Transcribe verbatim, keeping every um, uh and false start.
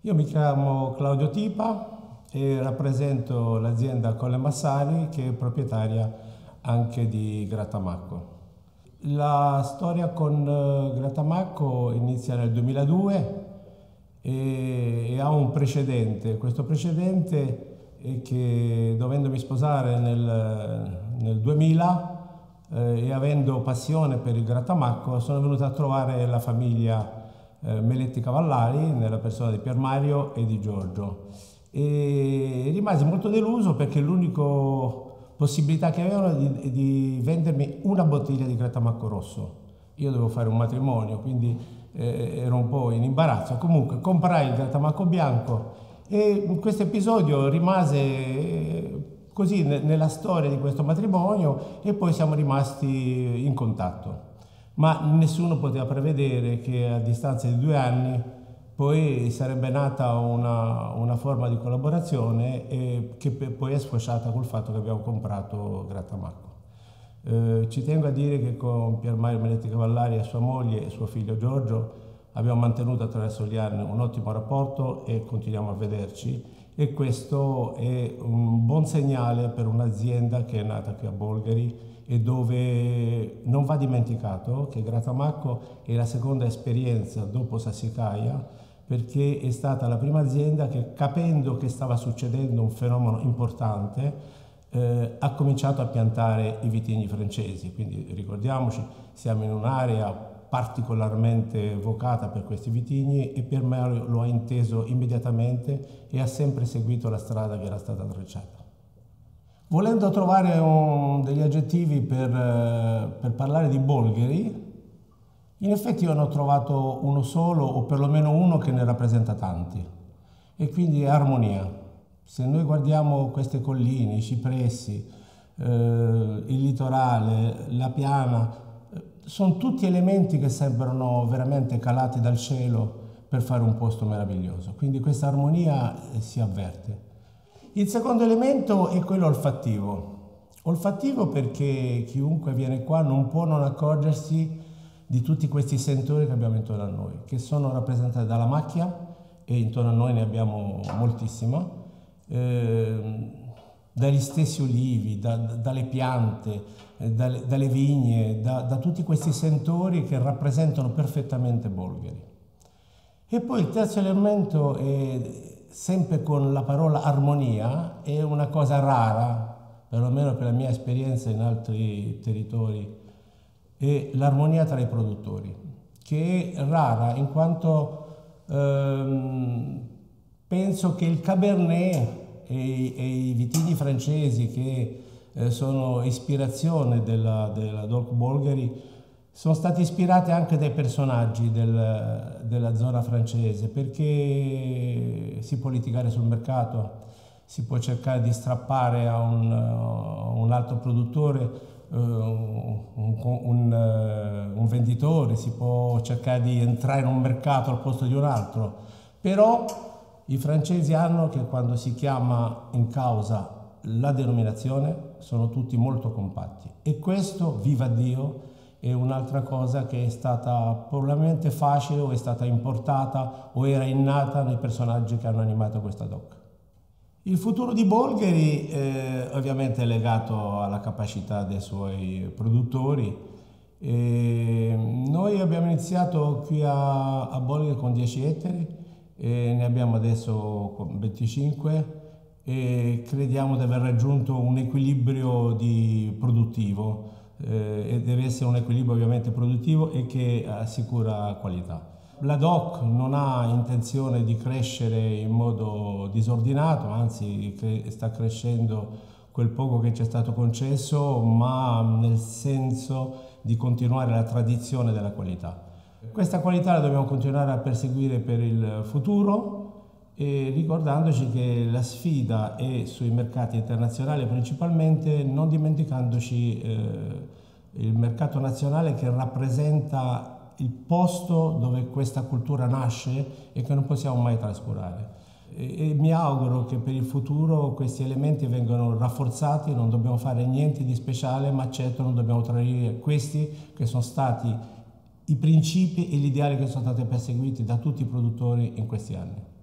Io mi chiamo Claudio Tipa e rappresento l'azienda Colle Massari, che è proprietaria anche di Grattamacco. La storia con eh, Grattamacco inizia nel duemiladue e, e ha un precedente. Questo precedente è che, dovendomi sposare nel, nel duemila eh, e avendo passione per il Grattamacco, sono venuto a trovare la famiglia Eh, Meletti Cavallari, nella persona di Pier Mario e di Giorgio, e rimasi molto deluso perché l'unica possibilità che avevano di, di vendermi una bottiglia di Grattamacco rosso. Io dovevo fare un matrimonio, quindi eh, ero un po' in imbarazzo. Comunque comprai il Grattamacco bianco e questo episodio rimase eh, così ne, nella storia di questo matrimonio, e poi siamo rimasti in contatto. Ma nessuno poteva prevedere che a distanza di due anni poi sarebbe nata una, una forma di collaborazione e che poi è sfociata col fatto che abbiamo comprato Grattamacco. Eh, ci tengo a dire che con Pier Mario Meletti Cavallari e sua moglie e suo figlio Giorgio abbiamo mantenuto attraverso gli anni un ottimo rapporto e continuiamo a vederci, e questo è un buon segnale per un'azienda che è nata qui a Bolgheri e dove non va dimenticato che Grattamacco è la seconda esperienza dopo Sassicaia, perché è stata la prima azienda che, capendo che stava succedendo un fenomeno importante, eh, ha cominciato a piantare i vitigni francesi. Quindi ricordiamoci, siamo in un'area particolarmente vocata per questi vitigni e Pier Mario lo ha inteso immediatamente e ha sempre seguito la strada che era stata tracciata. Volendo trovare un, degli aggettivi per, per parlare di Bolgheri, in effetti io ne ho trovato uno solo, o perlomeno uno che ne rappresenta tanti, e quindi è armonia. Se noi guardiamo queste colline, i cipressi, eh, il litorale, la piana, eh, sono tutti elementi che sembrano veramente calati dal cielo per fare un posto meraviglioso. Quindi questa armonia eh, si avverte. Il secondo elemento è quello olfattivo. Olfattivo perché chiunque viene qua non può non accorgersi di tutti questi sentori che abbiamo intorno a noi, che sono rappresentati dalla macchia, e intorno a noi ne abbiamo moltissima, eh, dagli stessi olivi, da, dalle piante, eh, dalle, dalle vigne, da, da tutti questi sentori che rappresentano perfettamente Bolgheri. E poi il terzo elemento è, sempre con la parola armonia, è una cosa rara, perlomeno per la mia esperienza in altri territori, è l'armonia tra i produttori, che è rara in quanto ehm, penso che il Cabernet e, e i vitigni francesi, che eh, sono ispirazione della, della D O C Bolgheri, sono stati ispirati anche dai personaggi del, della zona francese, perché si può litigare sul mercato, si può cercare di strappare a un, uh, un altro produttore, uh, un, un, uh, un venditore, si può cercare di entrare in un mercato al posto di un altro, però i francesi hanno che quando si chiama in causa la denominazione sono tutti molto compatti, e questo, viva Dio, è un'altra cosa che è stata probabilmente facile, o è stata importata o era innata nei personaggi che hanno animato questa D O C. Il futuro di Bolgheri eh, ovviamente è legato alla capacità dei suoi produttori. E noi abbiamo iniziato qui a, a Bolgheri con dieci ettari e ne abbiamo adesso venticinque, e crediamo di aver raggiunto un equilibrio di produttivo. Eh, e deve essere un equilibrio ovviamente produttivo e che assicura qualità. La D O C non ha intenzione di crescere in modo disordinato, anzi cre- sta crescendo quel poco che ci è stato concesso, ma nel senso di continuare la tradizione della qualità. Questa qualità la dobbiamo continuare a perseguire per il futuro, e ricordandoci che la sfida è sui mercati internazionali principalmente, non dimenticandoci eh, il mercato nazionale, che rappresenta il posto dove questa cultura nasce e che non possiamo mai trascurare. E, e mi auguro che per il futuro questi elementi vengano rafforzati. Non dobbiamo fare niente di speciale, ma certo non dobbiamo tradire questi che sono stati i principi e gli ideali che sono stati perseguiti da tutti i produttori in questi anni.